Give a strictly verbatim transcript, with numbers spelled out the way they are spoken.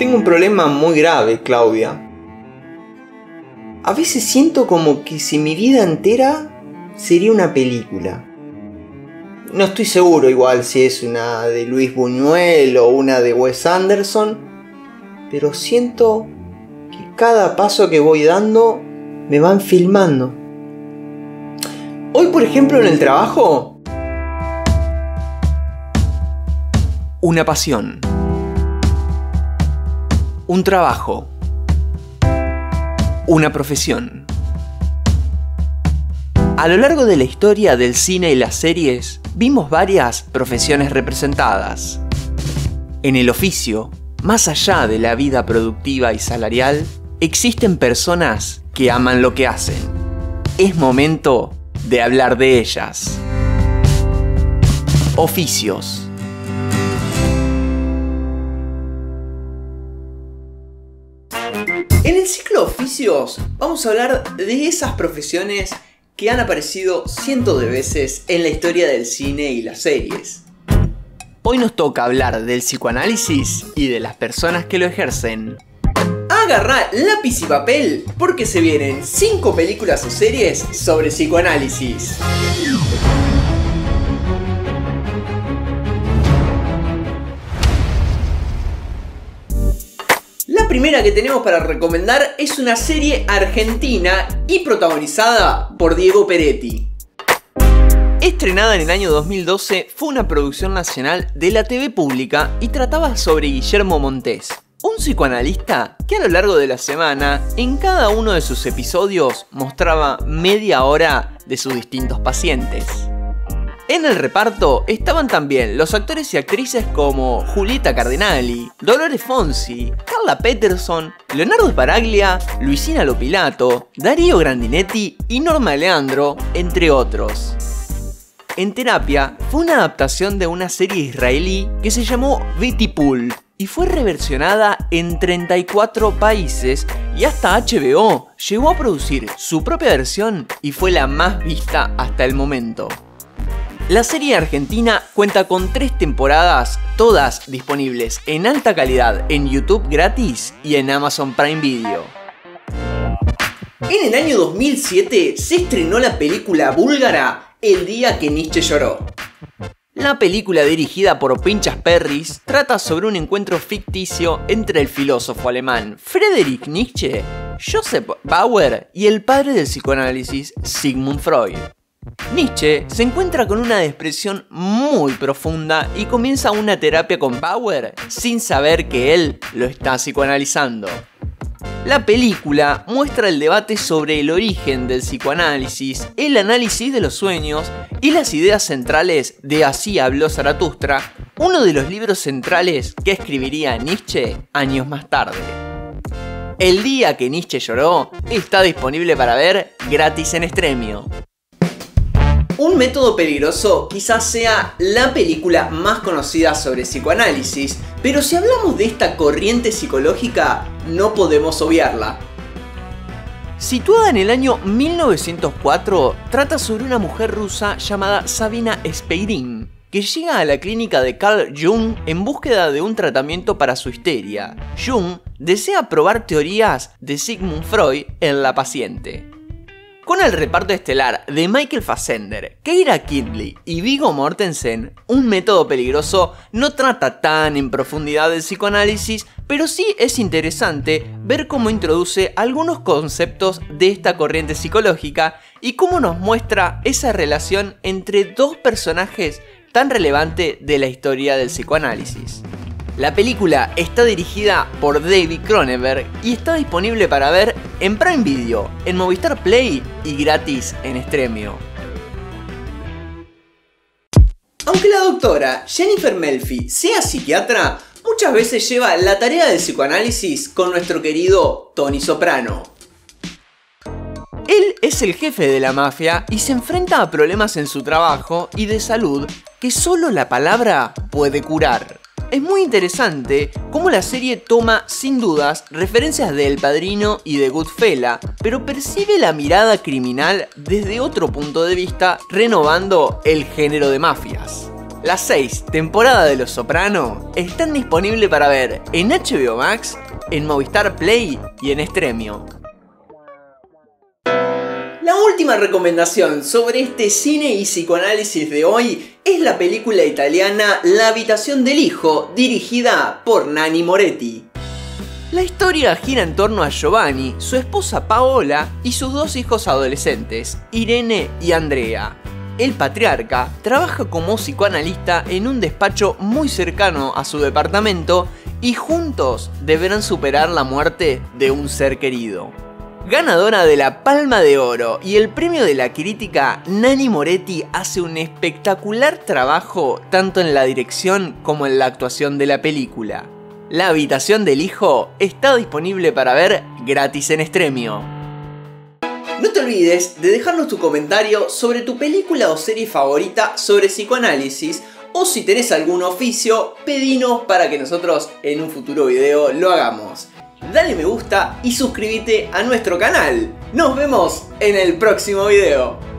Tengo un problema muy grave, Claudia. A veces siento como que si mi vida entera sería una película. No estoy seguro igual si es una de Luis Buñuel o una de Wes Anderson, pero siento que cada paso que voy dando me van filmando. Hoy, por ejemplo, en el trabajo, una pasión, un trabajo, una profesión. A lo largo de la historia del cine y las series, vimos varias profesiones representadas. En el oficio, más allá de la vida productiva y salarial, existen personas que aman lo que hacen. Es momento de hablar de ellas. Oficios. En el ciclo Oficios vamos a hablar de esas profesiones que han aparecido cientos de veces en la historia del cine y las series. Hoy nos toca hablar del psicoanálisis y de las personas que lo ejercen. Agarrá lápiz y papel porque se vienen cinco películas o series sobre psicoanálisis. La primera que tenemos para recomendar es una serie argentina y protagonizada por Diego Peretti. Estrenada en el año dos mil doce, fue una producción nacional de la T V pública y trataba sobre Guillermo Montés, un psicoanalista que a lo largo de la semana, en cada uno de sus episodios, mostraba media hora de sus distintos pacientes. En el reparto estaban también los actores y actrices como Julieta Cardinali, Dolores Fonsi, Carla Peterson, Leonardo Sbaraglia, Luisina Lopilato, Darío Grandinetti y Norma Leandro, entre otros. En Terapia fue una adaptación de una serie israelí que se llamó Betty Pool y fue reversionada en treinta y cuatro países y hasta H B O llegó a producir su propia versión y fue la más vista hasta el momento. La serie argentina cuenta con tres temporadas, todas disponibles en alta calidad en YouTube gratis y en Amazon Prime Video. En el año dos mil siete se estrenó la película búlgara El día que Nietzsche lloró. La película, dirigida por Pinchas Perris, trata sobre un encuentro ficticio entre el filósofo alemán Friedrich Nietzsche, Joseph Bauer y el padre del psicoanálisis Sigmund Freud. Nietzsche se encuentra con una depresión muy profunda y comienza una terapia con Bauer sin saber que él lo está psicoanalizando. La película muestra el debate sobre el origen del psicoanálisis, el análisis de los sueños y las ideas centrales de Así habló Zaratustra, uno de los libros centrales que escribiría Nietzsche años más tarde. El día que Nietzsche lloró está disponible para ver gratis en Stremio. Un método peligroso quizás sea la película más conocida sobre psicoanálisis, pero si hablamos de esta corriente psicológica, no podemos obviarla. Situada en el año mil novecientos cuatro, trata sobre una mujer rusa llamada Sabina Speirin, que llega a la clínica de Carl Jung en búsqueda de un tratamiento para su histeria. Jung desea probar teorías de Sigmund Freud en la paciente. Con el reparto estelar de Michael Fassbender, Keira Knightley y Viggo Mortensen, Un método peligroso no trata tan en profundidad del psicoanálisis, pero sí es interesante ver cómo introduce algunos conceptos de esta corriente psicológica y cómo nos muestra esa relación entre dos personajes tan relevantes de la historia del psicoanálisis. La película está dirigida por David Cronenberg y está disponible para ver en Prime Video, en Movistar Play y gratis en Stremio. Aunque la doctora Jennifer Melfi sea psiquiatra, muchas veces lleva la tarea del psicoanálisis con nuestro querido Tony Soprano. Él es el jefe de la mafia y se enfrenta a problemas en su trabajo y de salud que solo la palabra puede curar. Es muy interesante cómo la serie toma, sin dudas, referencias de El Padrino y de Goodfellas, pero percibe la mirada criminal desde otro punto de vista, renovando el género de mafias. Las seis temporadas de Los Soprano están disponibles para ver en H B O Max, en Movistar Play y en Stremio. La última recomendación sobre este cine y psicoanálisis de hoy es la película italiana La habitación del hijo, dirigida por Nanni Moretti. La historia gira en torno a Giovanni, su esposa Paola y sus dos hijos adolescentes, Irene y Andrea. El patriarca trabaja como psicoanalista en un despacho muy cercano a su departamento y juntos deberán superar la muerte de un ser querido. Ganadora de la Palma de Oro y el premio de la crítica, Nanni Moretti hace un espectacular trabajo tanto en la dirección como en la actuación de la película. La habitación del hijo está disponible para ver gratis en Stremio. No te olvides de dejarnos tu comentario sobre tu película o serie favorita sobre psicoanálisis, o si tenés algún oficio, pedinos para que nosotros en un futuro video lo hagamos. Dale me gusta y suscríbete a nuestro canal. Nos vemos en el próximo video.